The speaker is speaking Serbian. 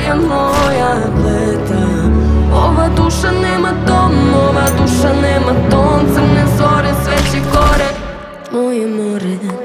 je moja pleta. Ova duša nema dom, ova duša nema ton. Crne zore, sveće gore, moje more.